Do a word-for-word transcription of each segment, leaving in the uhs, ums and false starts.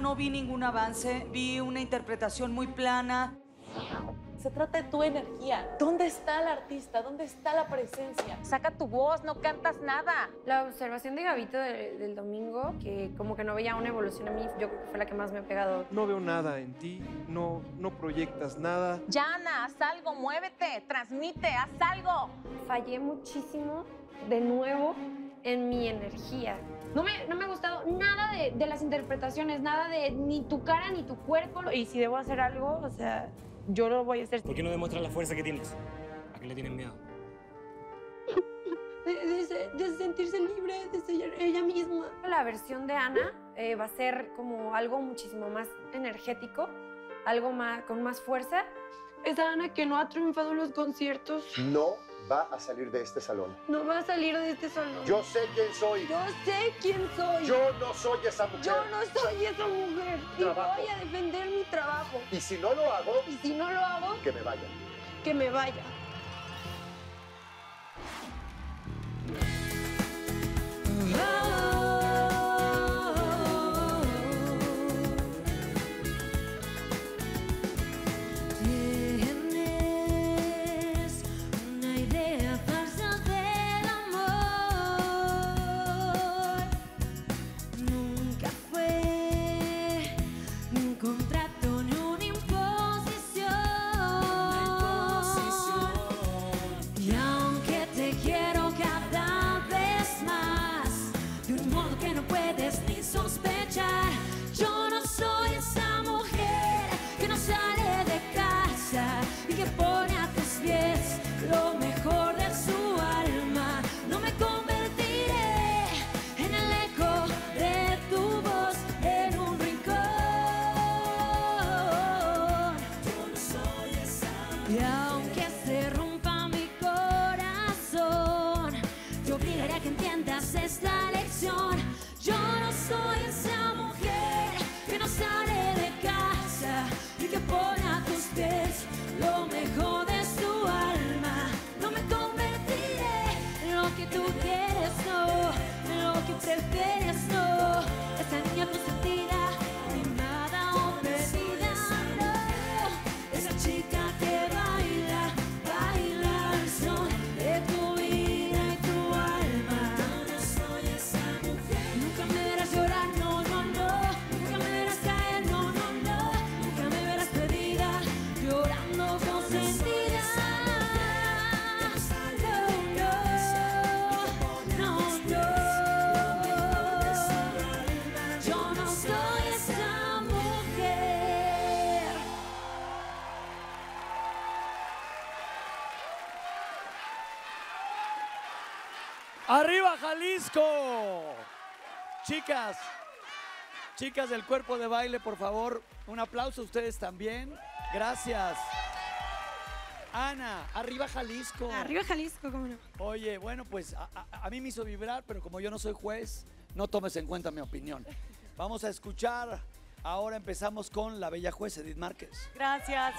no vi ningún avance, vi una interpretación muy plana. Se trata de tu energía. ¿Dónde está el artista? ¿Dónde está la presencia? Saca tu voz, no cantas nada. La observación de Gabito de, del domingo, que como que no veía una evolución en mí, yo creo que fue la que más me ha pegado. No veo nada en ti, no, no proyectas nada. Yana, haz algo, muévete, transmite, haz algo. Fallé muchísimo de nuevo en mi energía. No me, no me ha gustado nada de, de las interpretaciones, nada de ni tu cara ni tu cuerpo. Y si debo hacer algo, o sea, yo lo voy a hacer. ¿Por qué no demuestras la fuerza que tienes? ¿A qué le tienes miedo? De, de, de sentirse libre, de ser ella misma. La versión de Ana eh, va a ser como algo muchísimo más energético, algo más, con más fuerza. Esa Ana que no ha triunfado en los conciertos. No va a salir de este salón. No va a salir de este salón. Yo sé quién soy. Yo sé quién soy. Yo no soy esa mujer. Yo no soy esa mujer. Trabajo. Y voy a defender mi trabajo. Y si no lo hago, Y si no lo hago, que me vaya. que me vaya. Tienes una idea falsa del amor. Nunca fue ni un contrato ni una imposición. Y aunque te quiero cada vez más, de un modo que no puedes ni sospechar, yo no soy esa mujer que no sale de casa y que pone a tus pies lo mejor de su alma. No me convertiré en el eco de tu voz en un rincón. Yo no soy esa mujer. Y aunque se rompa mi corazón, yo obligaré a que entiendas esta lección. Yo no soy esa mujer que no sale de casa y que pone a tus pies lo mejor de su alma. No me convertiré en lo que tú quieres, no, en lo que prefieres, no. Esa niña consentida, mimada o perdida, no. Esa chica que baila, baila al son de tu vida y tu alma. Yo no soy esa mujer. Nunca me verás llorar, no, no, no. Nunca me verás caer, no, no, no. Nunca me verás perdida, llorando consentida. No, no, no, no. Yo no soy esa mujer. ¡Arriba Jalisco! Chicas, chicas del cuerpo de baile, por favor, un aplauso a ustedes también. Gracias. Ana, arriba Jalisco. Arriba Jalisco, cómo no. Oye, bueno, pues a, a- a mí me hizo vibrar, pero como yo no soy juez, no tomes en cuenta mi opinión. Vamos a escuchar, ahora empezamos con la bella juez Edith Márquez. Gracias.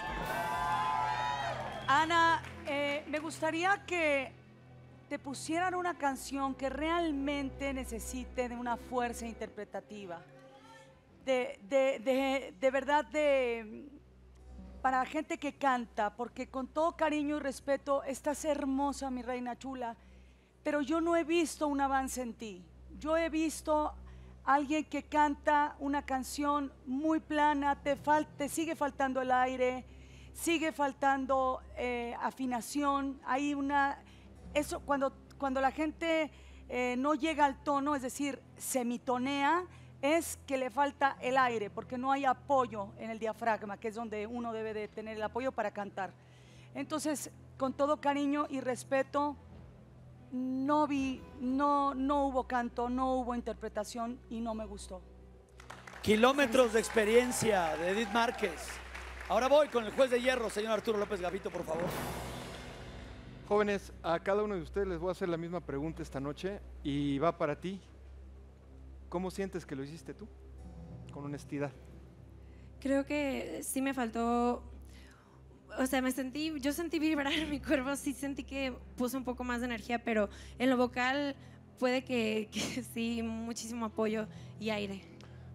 Ana, eh, me gustaría que te pusieran una canción que realmente necesite de una fuerza interpretativa. De, de, de, de verdad, de, para la gente que canta, porque con todo cariño y respeto, estás hermosa, mi reina chula, pero yo no he visto un avance en ti. Yo he visto a alguien que canta una canción muy plana, te, fal- te sigue faltando el aire, sigue faltando eh, afinación, hay una... Eso, cuando, cuando la gente eh, no llega al tono, es decir, semitonea, es que le falta el aire, porque no hay apoyo en el diafragma, que es donde uno debe de tener el apoyo para cantar. Entonces, con todo cariño y respeto, no vi, no, no hubo canto, no hubo interpretación y no me gustó. Kilómetros de experiencia de Edith Márquez. Ahora voy con el juez de hierro, señor Arturo López Gavito, por favor. Jóvenes, a cada uno de ustedes les voy a hacer la misma pregunta esta noche y va para ti. ¿Cómo sientes que lo hiciste tú? Con honestidad. Creo que sí me faltó, o sea, me sentí, yo sentí vibrar en mi cuerpo, sí sentí que puse un poco más de energía, pero en lo vocal puede que, que sí, muchísimo apoyo y aire.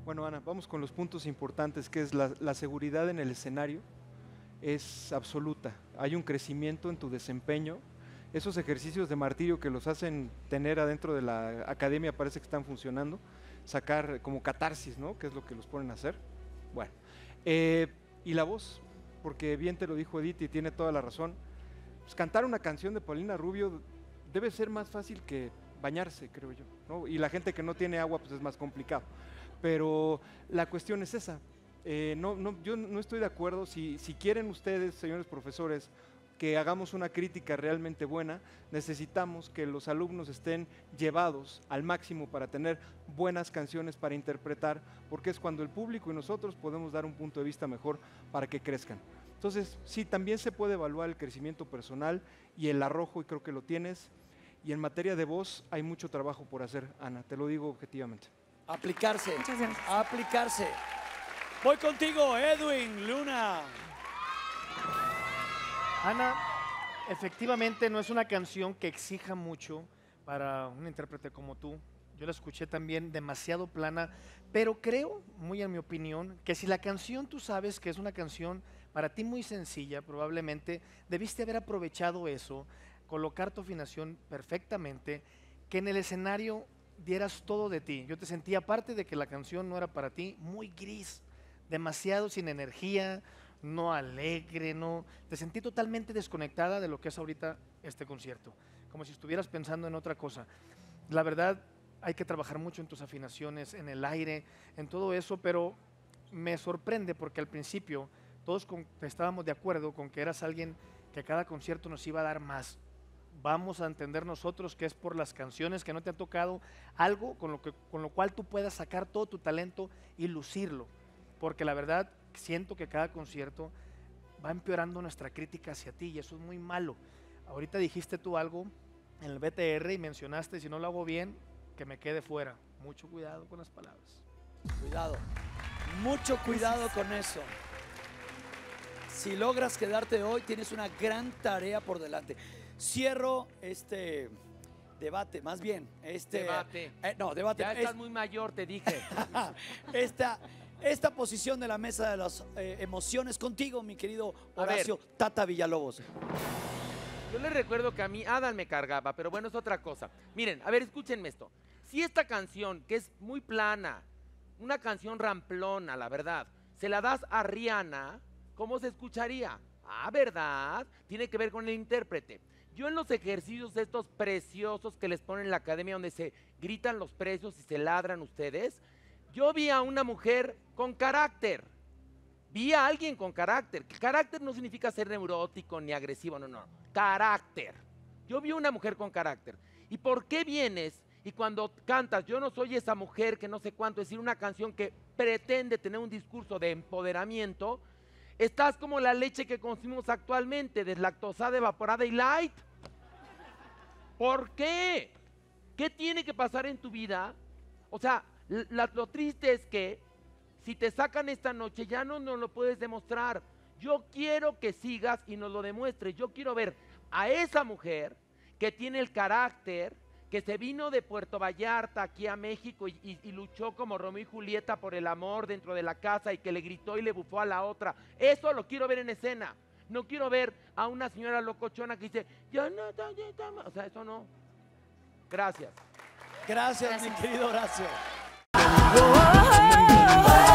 Bueno, Ana, vamos con los puntos importantes, que es la, la seguridad en el escenario es absoluta. Hay un crecimiento en tu desempeño. Esos ejercicios de martirio que los hacen tener adentro de la academia parece que están funcionando. Sacar como catarsis, ¿no? Que es lo que los ponen a hacer. Bueno, eh, y la voz, porque bien te lo dijo Edith y tiene toda la razón. Pues cantar una canción de Paulina Rubio debe ser más fácil que bañarse, creo yo, ¿no? Y la gente que no tiene agua, pues es más complicado. Pero la cuestión es esa. Eh, no, no, yo no estoy de acuerdo. Si, si quieren ustedes, señores profesores, que hagamos una crítica realmente buena, necesitamos que los alumnos estén llevados al máximo para tener buenas canciones para interpretar, porque es cuando el público y nosotros podemos dar un punto de vista mejor para que crezcan. Entonces, sí, también se puede evaluar el crecimiento personal y el arrojo, y creo que lo tienes. Y en materia de voz hay mucho trabajo por hacer, Ana, te lo digo objetivamente. Aplicarse, Muchas gracias. aplicarse. Voy contigo, Edwin Luna. Ana, efectivamente no es una canción que exija mucho para un intérprete como tú. Yo la escuché también demasiado plana, pero creo, muy en mi opinión, que si la canción tú sabes que es una canción para ti muy sencilla, probablemente debiste haber aprovechado eso, colocar tu afinación perfectamente, que en el escenario dieras todo de ti. Yo te sentí, aparte de que la canción no era para ti, muy gris, demasiado sin energía, no alegre, no, te sentí totalmente desconectada de lo que es ahorita este concierto, como si estuvieras pensando en otra cosa. La verdad, hay que trabajar mucho en tus afinaciones, en el aire, en todo eso, pero me sorprende porque al principio todos con, estábamos de acuerdo con que eras alguien que cada concierto nos iba a dar más. Vamos a entender nosotros que es por las canciones que no te han tocado, algo con lo, que, con lo cual tú puedas sacar todo tu talento y lucirlo, porque la verdad siento que cada concierto va empeorando nuestra crítica hacia ti y eso es muy malo. Ahorita dijiste tú algo en el B T R y mencionaste, si no lo hago bien, que me quede fuera. Mucho cuidado con las palabras. Cuidado, mucho cuidado con eso. Si logras quedarte hoy, tienes una gran tarea por delante. Cierro este debate, más bien. Este, Debate. eh, no, debate. Ya estás Es- muy mayor, te dije. esta, esta posición de la mesa de las eh, emociones contigo, mi querido A ver. Horacio Tata Villalobos. Yo les recuerdo que a mí Adal me cargaba, pero bueno, es otra cosa. Miren, a ver, escúchenme esto. Si esta canción, que es muy plana, una canción ramplona, la verdad, se la das a Rihanna, ¿cómo se escucharía? Ah, ¿verdad? Tiene que ver con el intérprete. Yo en los ejercicios estos preciosos que les ponen en la academia, donde se gritan los precios y se ladran ustedes, yo vi a una mujer con carácter. Vi a alguien con carácter. Carácter no significa ser neurótico ni agresivo, no, no. Carácter. Yo vi a una mujer con carácter. ¿Y por qué vienes y cuando cantas Yo no soy esa mujer que no sé cuánto, es decir, una canción que pretende tener un discurso de empoderamiento, estás como la leche que consumimos actualmente, deslactosada, evaporada y light? ¿Por qué? ¿Qué tiene que pasar en tu vida? O sea, la- lo triste es que si te sacan esta noche ya no nos lo puedes demostrar. Yo quiero que sigas y nos lo demuestres. Yo quiero ver a esa mujer que tiene el carácter, que se vino de Puerto Vallarta aquí a México y, y- y luchó como Romeo y Julieta por el amor dentro de la casa y que le gritó y le bufó a la otra. Eso lo quiero ver en escena. No quiero ver a una señora locochona que dice, yo no, no, no, no". O sea, eso no. Gracias. Gracias, mi querido Horacio. Oh, oh, oh, oh.